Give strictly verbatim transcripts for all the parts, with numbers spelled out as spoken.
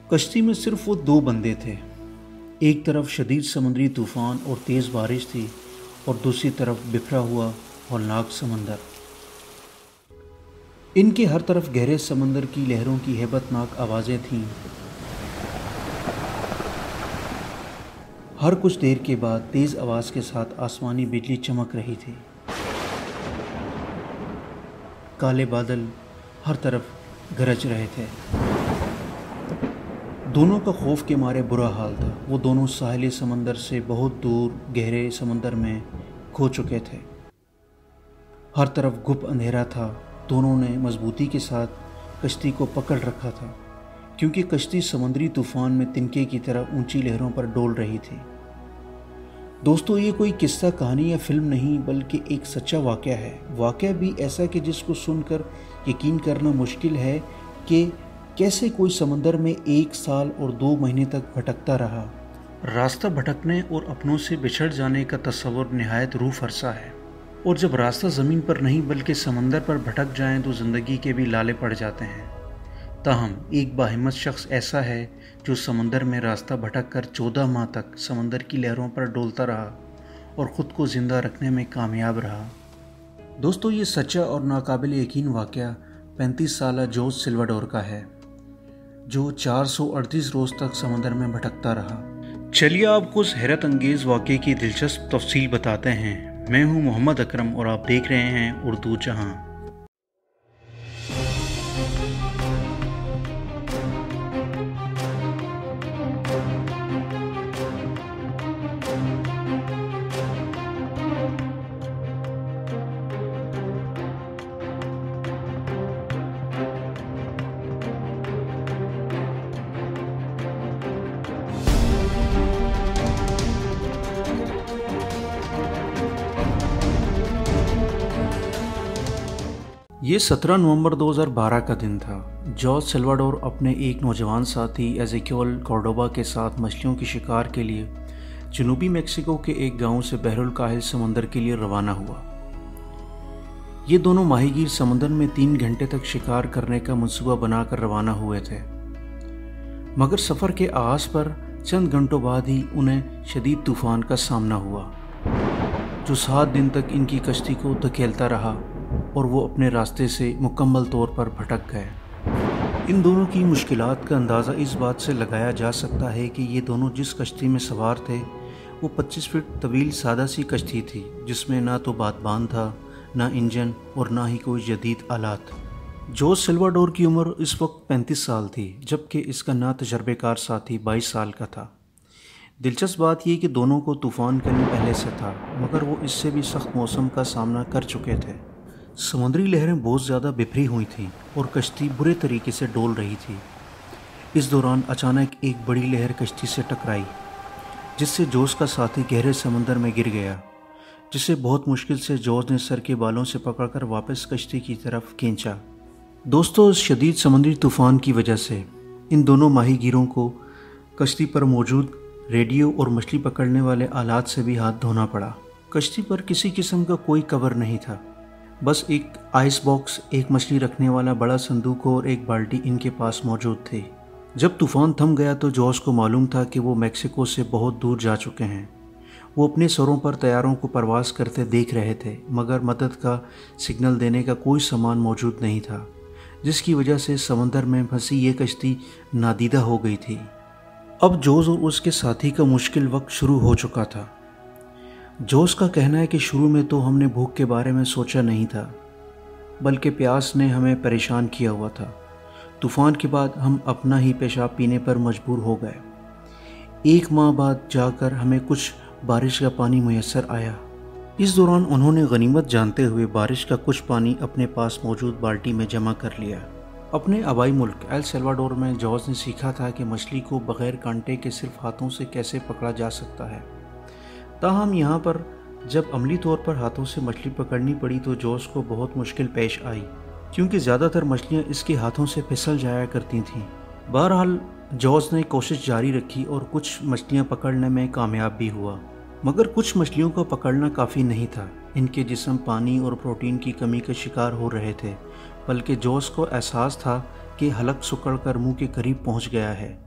कश्ती में सिर्फ वो दो बंदे थे। एक तरफ शदीद समुद्री तूफ़ान और तेज़ बारिश थी और दूसरी तरफ बिखरा हुआ हौलनाक समंदर। इनके हर तरफ गहरे समंदर की लहरों की हैबतनाक आवाज़ें थीं। हर कुछ देर के बाद तेज़ आवाज़ के साथ आसमानी बिजली चमक रही थी। काले बादल हर तरफ गरज रहे थे। दोनों का खौफ के मारे बुरा हाल था। वो दोनों साहिली समंदर से बहुत दूर गहरे समंदर में खो चुके थे। हर तरफ गुप अंधेरा था। दोनों ने मजबूती के साथ कश्ती को पकड़ रखा था, क्योंकि कश्ती समुद्री तूफ़ान में तिनके की तरह ऊंची लहरों पर डोल रही थी। दोस्तों, ये कोई किस्सा कहानी या फिल्म नहीं, बल्कि एक सच्चा वाक़या है। वाक़या भी ऐसा कि जिसको सुनकर यकीन करना मुश्किल है कि कैसे कोई समंदर में एक साल और दो महीने तक भटकता रहा। रास्ता भटकने और अपनों से बिछड़ जाने का तस्वर निहायत रूह फरसा है, और जब रास्ता ज़मीन पर नहीं बल्कि समंदर पर भटक जाएं तो ज़िंदगी के भी लाले पड़ जाते हैं। ताहम एक बाहिम्मत शख्स ऐसा है जो समंदर में रास्ता भटक कर चौदह माह तक समंदर की लहरों पर डोलता रहा और ख़ुद को ज़िंदा रखने में कामयाब रहा। दोस्तों, ये सच्चा और नाकाबिल यकीन वाक़या पैंतीस साला जोस सिल्वाडोर का है, जो चार सौ अड़तीस रोज़ तक समंदर में भटकता रहा। चलिए आपको उस हैरत अंगेज़ वाक़े की दिलचस्प तफसील बताते हैं। मैं हूँ मोहम्मद अकरम और आप देख रहे हैं उर्दू जहां। ये सत्रह नवंबर दो हज़ार बारह का दिन था। जोस सिल्वाडोर अपने एक नौजवान साथी एज़ेकियल कॉर्डोबा के साथ मछलियों की शिकार के लिए जनूबी मेक्सिको के एक गांव से बहरुल काहिल समंदर के लिए रवाना हुआ। ये दोनों माहीगीर समंदर में तीन घंटे तक शिकार करने का मंसूबा बनाकर रवाना हुए थे, मगर सफ़र के आगाज़ पर चंद घंटों बाद ही उन्हें शदीद तूफ़ान का सामना हुआ, जो सात दिन तक इनकी कश्ती को धकेलता रहा और वो अपने रास्ते से मुकम्मल तौर पर भटक गए। इन दोनों की मुश्किलात का अंदाज़ा इस बात से लगाया जा सकता है कि ये दोनों जिस कश्ती में सवार थे वो पच्चीस फीट तवील सादा सी कश्ती थी, जिसमें ना तो बादबान था, ना इंजन और ना ही कोई जदीद आलात। जोस सिल्वाडोर की उम्र इस वक्त पैंतीस साल थी, जबकि इसका ना तजर्बेकार साथी बाईस साल का था। दिलचस्प बात यह कि दोनों को तूफ़ान का इल्म पहले से था, मगर वो इससे भी सख्त मौसम का सामना कर चुके थे। समुद्री लहरें बहुत ज़्यादा बिखरी हुई थीं और कश्ती बुरे तरीके से डोल रही थी। इस दौरान अचानक एक बड़ी लहर कश्ती से टकराई, जिससे जोस का साथी गहरे समंदर में गिर गया, जिसे बहुत मुश्किल से जोस ने सर के बालों से पकड़कर वापस कश्ती की तरफ खींचा। दोस्तों, इस शदीद समुद्री तूफ़ान की वजह से इन दोनों माहीगीरों को कश्ती पर मौजूद रेडियो और मछली पकड़ने वाले आलात से भी हाथ धोना पड़ा। कश्ती पर किसी किस्म का कोई कवर नहीं था, बस एक आइस बॉक्स, एक मछली रखने वाला बड़ा संदूक और एक बाल्टी इनके पास मौजूद थी। जब तूफ़ान थम गया तो जोस को मालूम था कि वो मेक्सिको से बहुत दूर जा चुके हैं। वो अपने सरों पर तैयारों को परवास करते देख रहे थे, मगर मदद का सिग्नल देने का कोई सामान मौजूद नहीं था, जिसकी वजह से समंदर में फंसी ये कश्ती नादीदा हो गई थी। अब जोस और उसके साथी का मुश्किल वक्त शुरू हो चुका था। जोस का कहना है कि शुरू में तो हमने भूख के बारे में सोचा नहीं था, बल्कि प्यास ने हमें परेशान किया हुआ था। तूफ़ान के बाद हम अपना ही पेशाब पीने पर मजबूर हो गए। एक माह बाद जाकर हमें कुछ बारिश का पानी मुयस्सर आया। इस दौरान उन्होंने गनीमत जानते हुए बारिश का कुछ पानी अपने पास मौजूद बाल्टी में जमा कर लिया। अपने आबाई मुल्क एल सल्वाडोर में जोस ने सीखा था कि मछली को बग़ैर कांटे के सिर्फ हाथों से कैसे पकड़ा जा सकता है। ताहम यहाँ पर जब अमली तौर पर हाथों से मछली पकड़नी पड़ी तो जोस को बहुत मुश्किल पेश आई, क्योंकि ज़्यादातर मछलियाँ इसके हाथों से फिसल जाया करती थीं। बहरहाल जोस ने कोशिश जारी रखी और कुछ मछलियाँ पकड़ने में कामयाब भी हुआ, मगर कुछ मछलियों को पकड़ना काफ़ी नहीं था। इनके जिस्म पानी और प्रोटीन की कमी का शिकार हो रहे थे, बल्कि जोस को एहसास था कि हलक सिकुड़ कर मुँह के करीब पहुँच गया है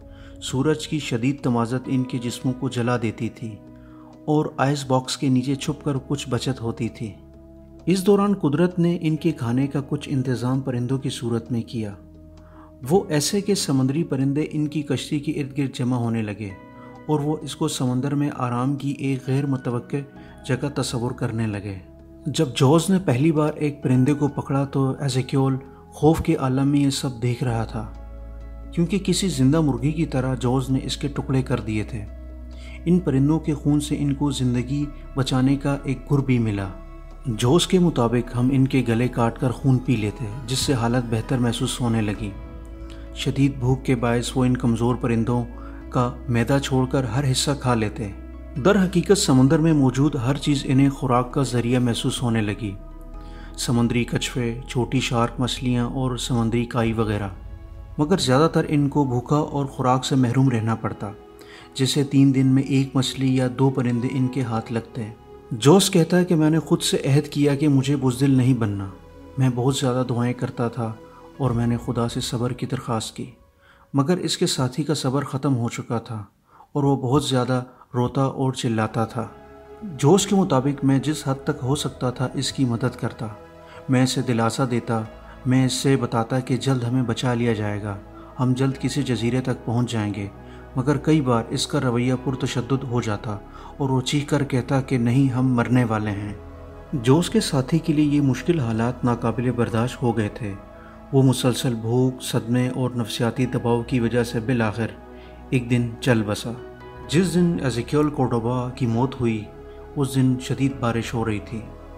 سورج کی شدید تمازت ان کے جسموں کو جلا دیتی تھی اور آئس باکس کے نیچے چھپ کر کچھ بچت ہوتی تھی۔ اس دوران قدرت نے ان کے کھانے کا کچھ انتظام پرندوں کی صورت میں کیا۔ وہ ایسے کہ سمندری پرندے ان کی کشتی کے ارد گرد جمع ہونے لگے اور وہ اس کو سمندر میں آرام کی ایک غیر متوقع جگہ تصور کرنے لگے۔ جب جوز نے پہلی بار ایک پرندے کو پکڑا تو ایزیکیول خوف کے عالم میں یہ سب دیکھ رہا تھا، کیونکہ کسی زندہ مرغی کی طرح جوز نے اس کے ٹکڑے کر دیے تھے۔ ان پرندوں کے خون سے ان کو زندگی بچانے کا ایک گر بھی ملا۔ جوز کے مطابق ہم ان کے گلے کاٹ کر خون پی لیتے، جس سے حالت بہتر محسوس ہونے لگی۔ شدید بھوک کے باعث وہ ان کمزور پرندوں کا معدہ چھوڑ کر ہر حصہ کھا لیتے۔ در حقیقت سمندر میں موجود ہر چیز انہیں خوراک کا ذریعہ محسوس ہونے لگی، سمندری کچھوے، چھوٹی شارک مچھلیاں اور سمندری کائی وغیرہ، مگر زیادہ تر ان کو بھوکا اور خوراک سے محروم رہنا پڑتا، جسے تین دن میں ایک مچھلی یا دو پرندے ان کے ہاتھ لگتے۔ جوز کہتا ہے کہ میں نے خود سے عہد کیا کہ مجھے بزدل نہیں بننا۔ میں بہت زیادہ دعائیں کرتا تھا اور میں نے خدا سے صبر کی درخواست کی، مگر اس کے ساتھی کا صبر ختم ہو چکا تھا اور وہ بہت زیادہ روتا اور چلاتا تھا۔ جوز کے مطابق میں جس حد تک ہو سکتا تھا اس کی مدد کرتا، میں اسے دلاسا دیتا، میں اس سے بتاتا کہ جلد ہمیں بچا لیا جائے گا، ہم جلد کسی جزیرے تک پہنچ جائیں گے، مگر کئی بار اس کا رویہ پرتشدد ہو جاتا اور وہ چیخ کر کہتا کہ نہیں، ہم مرنے والے ہیں۔ جوز کے ساتھی کے لیے یہ مشکل حالات ناقابل برداشت ہو گئے تھے۔ وہ مسلسل بھوک، صدمے اور نفسیاتی دباؤ کی وجہ سے بالآخر ایک دن چل بسا۔ جس دن ایزیکیول کورڈوبا کی موت ہوئی اس دن شدید بارش ہو رہی تھی۔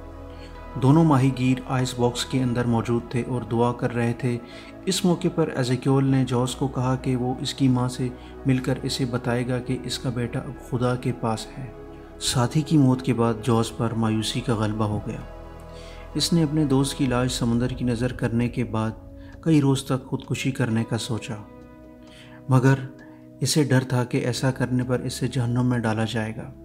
دونوں ماہی گیر آئس باکس کے اندر موجود تھے اور دعا کر رہے تھے۔ اس موقع پر ایزیکیول نے جوز کو کہا کہ وہ اس کی ماں سے مل کر اسے بتائے گا کہ اس کا بیٹا اب خدا کے پاس ہے۔ ساتھی کی موت کے بعد جوز پر مایوسی کا غلبہ ہو گیا۔ اس نے اپنے دوست کی لاش سمندر کی نظر کرنے کے بعد کئی روز تک خودکشی کرنے کا سوچا، مگر اسے ڈر تھا کہ ایسا کرنے پر اسے جہنم میں ڈالا جائے گا۔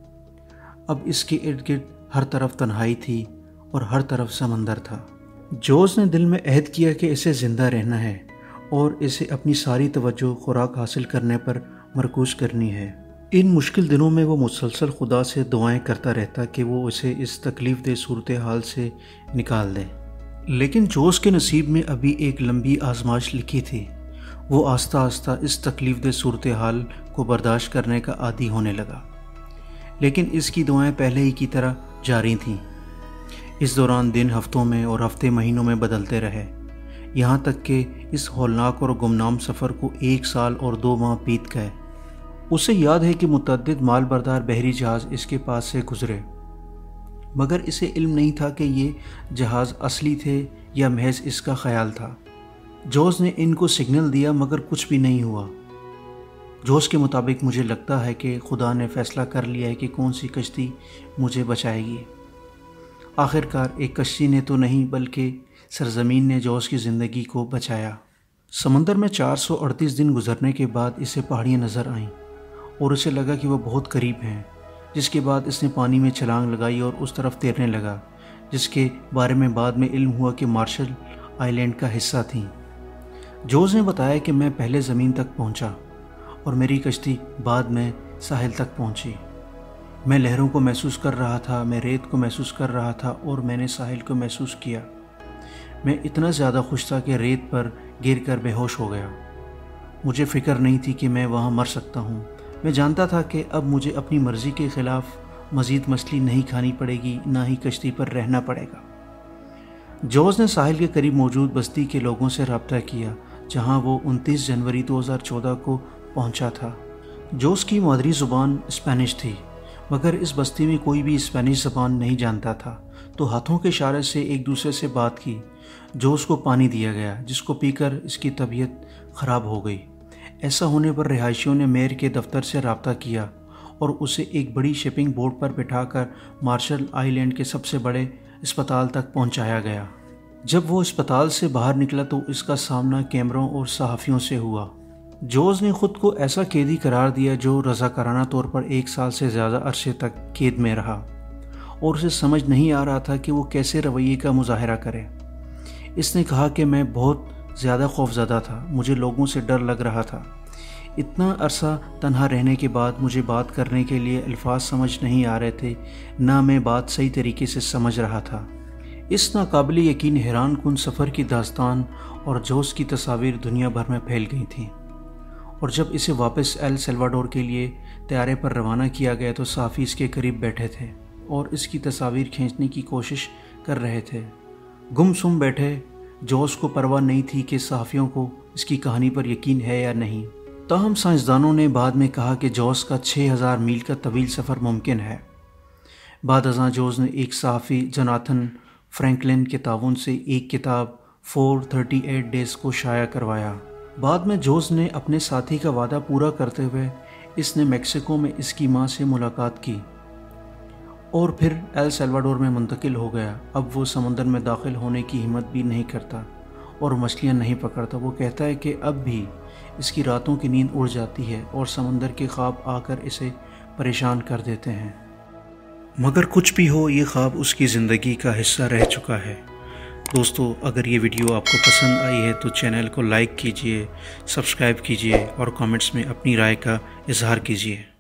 اب اس کے ارد گرد ہر طرف تنہائی تھی اور ہر طرف سمندر تھا۔ جوز نے دل میں عہد کیا کہ اسے زندہ رہنا ہے اور اسے اپنی ساری توجہ خوراک حاصل کرنے پر مرکوز کرنی ہے۔ ان مشکل دنوں میں وہ مسلسل خدا سے دعائیں کرتا رہتا کہ وہ اسے اس تکلیف دہ صورتحال سے نکال دے۔ لیکن جوز کے نصیب میں ابھی ایک لمبی آزمائش لکھی تھی۔ وہ آہستہ آہستہ اس تکلیف دہ صورتحال کو برداشت کرنے کا عادی ہونے لگا، لیکن اس کی دعائیں پہلے ہی کی طرح جاری تھیں۔ اس دوران دن ہفتوں میں اور ہفتے مہینوں میں بدلتے رہے، یہاں تک کہ اس ہولناک اور گمنام سفر کو ایک سال اور دو ماہ بیت گئے۔ اسے یاد ہے کہ متعدد مال بردار بحری جہاز اس کے پاس سے گزرے، مگر اسے علم نہیں تھا کہ یہ جہاز اصلی تھے یا محض اس کا خیال تھا۔ جوز نے ان کو سگنل دیا مگر کچھ بھی نہیں ہوا۔ جوز کے مطابق مجھے لگتا ہے کہ خدا نے فیصلہ کر لیا ہے کہ کون سی کشتی مجھے بچائے گی۔ آخر کار ایک کشتی نے تو نہیں بلکہ سرزمین نے جوز کی زندگی کو بچایا۔ سمندر میں چار سو اڑتیس دن گزرنے کے بعد اسے پہاڑیاں نظر آئیں اور اسے لگا کہ وہ بہت قریب ہیں، جس کے بعد اس نے پانی میں چھلانگ لگائی اور اس طرف تیرنے لگا، جس کے بارے میں بعد میں علم ہوا کہ مارشل آئی لینڈ کا حصہ تھیں۔ جوز نے بتایا کہ میں پہلے زمین تک پہنچا اور میری کشتی بعد میں ساحل تک پہنچی۔ میں لہروں کو محسوس کر رہا تھا، میں ریت کو محسوس کر رہا تھا اور میں نے ساحل کو محسوس کیا۔ میں اتنا زیادہ خوش تھا کہ ریت پر گر کر بے ہوش ہو گیا۔ مجھے فکر نہیں تھی کہ میں وہاں مر سکتا ہوں۔ میں جانتا تھا کہ اب مجھے اپنی مرضی کے خلاف مزید مچھلی نہیں کھانی پڑے گی، نہ ہی کشتی پر رہنا پڑے گا۔ جوز نے ساحل کے قریب موجود بستی کے لوگوں سے رابطہ کیا، جہاں وہ انتیس جنوری دو ہزار چودہ کو پہنچا تھا۔ جوز کی مادری زبان اسپینش تھی، مگر اس بستی میں کوئی بھی اسپینش زبان نہیں جانتا تھا، تو ہاتھوں کے اشارے سے ایک دوسرے سے بات کی۔ جوز کو پانی دیا گیا، جس کو پی کر اس کی طبیعت خراب ہو گئی۔ ایسا ہونے پر رہائشیوں نے میئر کے دفتر سے رابطہ کیا اور اسے ایک بڑی شپنگ بوٹ پر بٹھا کر مارشل آئی لینڈ کے سب سے بڑے اسپتال تک پہنچایا گیا۔ جب وہ اسپتال سے باہر نکلا تو اس کا سامنا کیمروں اور صحافیوں سے ہوا۔ جوز نے خود کو ایسا قیدی قرار دیا جو رضاکارانہ طور پر ایک سال سے زیادہ عرصے تک قید میں رہا، اور اسے سمجھ نہیں آ رہا تھا کہ وہ کیسے رویے کا مظاہرہ کرے۔ اس نے کہا کہ میں بہت زیادہ خوفزدہ تھا، مجھے لوگوں سے ڈر لگ رہا تھا۔ اتنا عرصہ تنہا رہنے کے بعد مجھے بات کرنے کے لیے الفاظ سمجھ نہیں آ رہے تھے، نہ میں بات صحیح طریقے سے سمجھ رہا تھا۔ اس ناقابل یقین حیران کن سفر کی داستان اور جوس کی تصاویر دنیا بھر میں پھیل گئی تھیں، اور جب اسے واپس ایل سیلواڈور کے لیے طیارے پر روانہ کیا گیا تو صحافی اس کے قریب بیٹھے تھے اور اس کی تصاویر کھینچنے کی کوشش کر رہے تھے۔ گم سم بیٹھے جوس کو پرواہ نہیں تھی کہ صحافیوں کو اس کی کہانی پر یقین ہے یا نہیں۔ تاہم سائنسدانوں نے بعد میں کہا کہ جوس کا چھ ہزار میل کا طویل سفر ممکن ہے۔ بعد ازاں جوس نے ایک صحافی جوناتھن فرینکلن کے تعاون سے ایک کتاب فور تھرٹی ایٹ ڈیز کو شائع کروایا۔ بعد میں جوس نے اپنے ساتھی کا وعدہ پورا کرتے ہوئے اس نے میکسیکو میں اس کی ماں سے ملاقات کی اور پھر ایل سیلواڈور میں منتقل ہو گیا۔ اب وہ سمندر میں داخل ہونے کی ہمت بھی نہیں کرتا اور مچھلیاں نہیں پکڑتا۔ وہ کہتا ہے کہ اب بھی اس کی راتوں کی نیند اڑ جاتی ہے اور سمندر کے خواب آ کر اسے پریشان کر دیتے ہیں۔ مگر کچھ بھی ہو، یہ خواب اس کی زندگی کا حصہ رہ چکا ہے۔ دوستو، اگر یہ ویڈیو آپ کو پسند آئی ہے تو چینل کو لائک کیجئے، سبسکرائب کیجئے اور کامنٹس میں اپنی رائے کا اظہار کیجئے۔